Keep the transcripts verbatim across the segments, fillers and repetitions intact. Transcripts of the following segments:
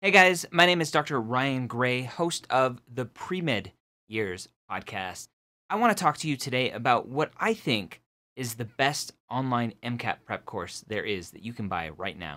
Hey guys, my name is Doctor Ryan Gray, host of the Pre-Med Years podcast. I want to talk to you today about what I think is the best online MCAT prep course there is that you can buy right now.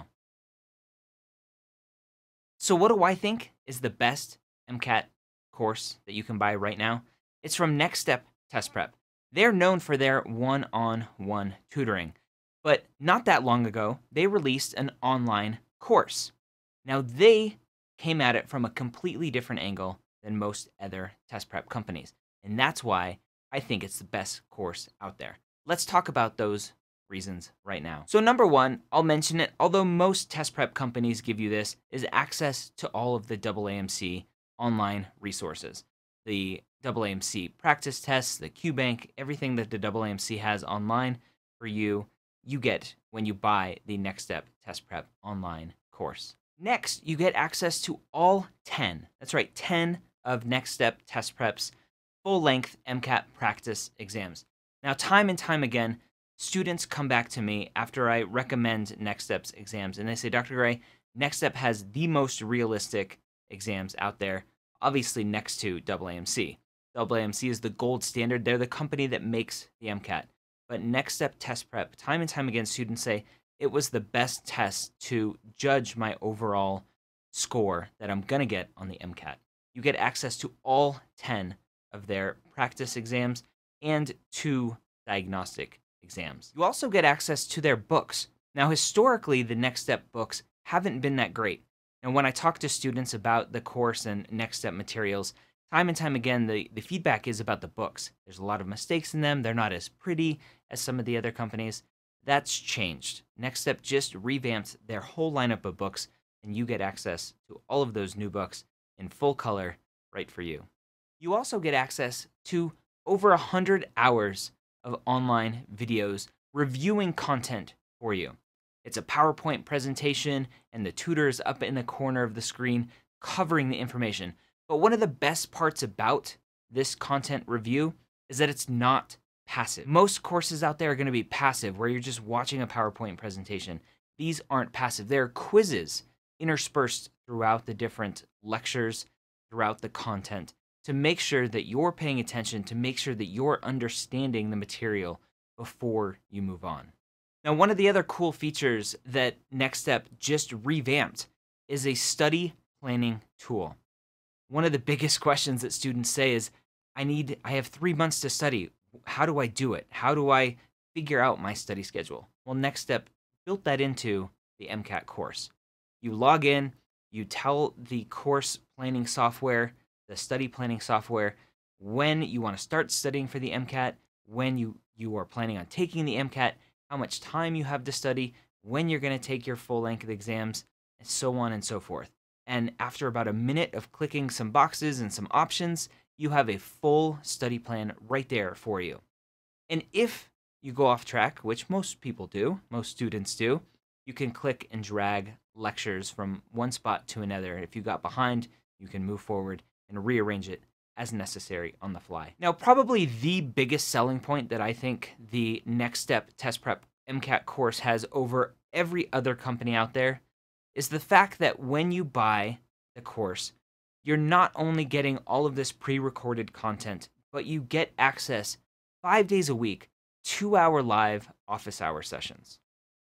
So what do I think is the best MCAT course that you can buy right now? It's from Next Step Test Prep. They're known for their one-on-one tutoring, but not that long ago, they released an online course. Now, they came at it from a completely different angle than most other test prep companies, and that's why I think it's the best course out there. Let's talk about those reasons right now. So number one, I'll mention it, although most test prep companies give you this, is access to all of the A A M C online resources. The A A M C practice tests, the Q bank, everything that the A A M C has online for you, you get when you buy the Next Step Test Prep online course. Next, you get access to all ten, that's right, ten of Next Step Test Prep's full-length MCAT practice exams. Now, time and time again, students come back to me after I recommend Next Step's exams, and they say, Doctor Gray, Next Step has the most realistic exams out there, obviously next to A A M C. A A M C is the gold standard. They're the company that makes the MCAT. But Next Step Test Prep, time and time again, students say, it was the best test to judge my overall score that I'm going to get on the MCAT. You get access to all ten of their practice exams and two diagnostic exams. You also get access to their books. Now, historically, the Next Step books haven't been that great. And when I talk to students about the course and Next Step materials, time and time again, the, the feedback is about the books. There's a lot of mistakes in them. They're not as pretty as some of the other companies. That's changed. Next Step just revamped their whole lineup of books, and you get access to all of those new books in full color right for you. You also get access to over one hundred hours of online videos reviewing content for you. It's a PowerPoint presentation, and the tutor is up in the corner of the screen covering the information. But one of the best parts about this content review is that it's not passive. Most courses out there are going to be passive, where you're just watching a PowerPoint presentation. These aren't passive. They're quizzes interspersed throughout the different lectures, throughout the content, to make sure that you're paying attention, to make sure that you're understanding the material before you move on. Now, one of the other cool features that Next Step just revamped is a study planning tool. One of the biggest questions that students say is, I need, I have three months to study. How do I do it? How do I figure out my study schedule? Well, Next Step built that into the MCAT course. You log in, you tell the course planning software, the study planning software, when you want to start studying for the MCAT, when you, you are planning on taking the MCAT, how much time you have to study, when you're going to take your full length exams, and so on and so forth. And after about a minute of clicking some boxes and some options, you have a full study plan right there for you. And if you go off track, which most people do, most students do, you can click and drag lectures from one spot to another. If you got behind, you can move forward and rearrange it as necessary on the fly. Now, probably the biggest selling point that I think the Next Step Test Prep MCAT course has over every other company out there is the fact that when you buy the course, you're not only getting all of this pre-recorded content, but you get access five days a week, two-hour live office hour sessions.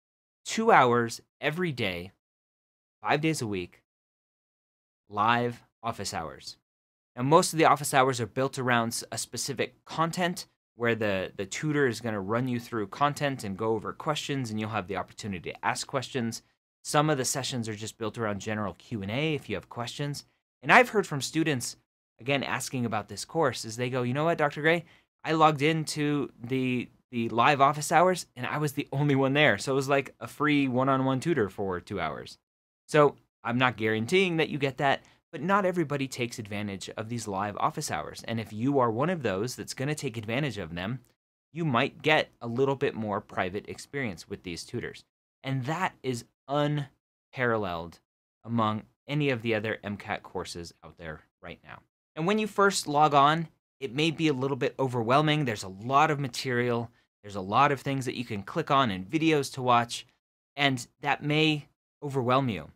Two hours every day, five days a week, live office hours. Now, most of the office hours are built around a specific content where the, the tutor is going to run you through content and go over questions, and you'll have the opportunity to ask questions. Some of the sessions are just built around general Q and A if you have questions. And I've heard from students, again, asking about this course, is they go, you know what, Doctor Gray, I logged into the, the live office hours, and I was the only one there. So it was like a free one-on-one tutor for two hours. So I'm not guaranteeing that you get that, but not everybody takes advantage of these live office hours. And if you are one of those that's going to take advantage of them, you might get a little bit more private experience with these tutors. And that is unparalleled among any of the other MCAT courses out there right now. And when you first log on, it may be a little bit overwhelming. There's a lot of material. There's a lot of things that you can click on and videos to watch, and that may overwhelm you.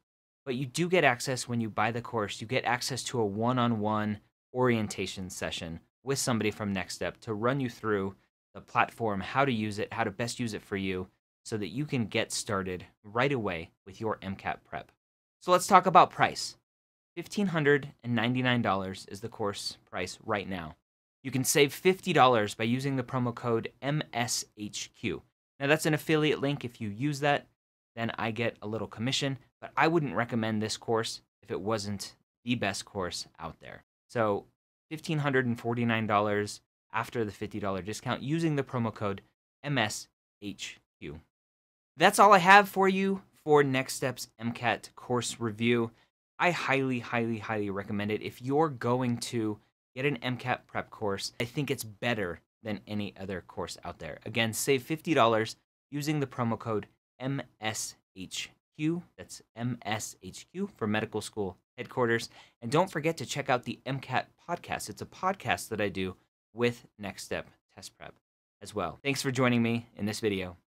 but you do get access when you buy the course. You get access to a one-on-one orientation session with somebody from Next Step to run you through the platform, how to use it, how to best use it for you so that you can get started right away with your MCAT prep. So let's talk about price. one thousand five hundred ninety-nine dollars is the course price right now. You can save fifty dollars by using the promo code M S H Q. Now that's an affiliate link. If you use that, then I get a little commission, but I wouldn't recommend this course if it wasn't the best course out there. So one thousand five hundred forty-nine dollars after the fifty dollars discount using the promo code M S H Q. That's all I have for you for Next Step's MCAT course review. I highly, highly, highly recommend it. If you're going to get an MCAT prep course, I think it's better than any other course out there. Again, save fifty dollars using the promo code M S H Q. That's M S H Q for Medical School Headquarters. And don't forget to check out the MCAT podcast. It's a podcast that I do with Next Step Test Prep as well. Thanks for joining me in this video.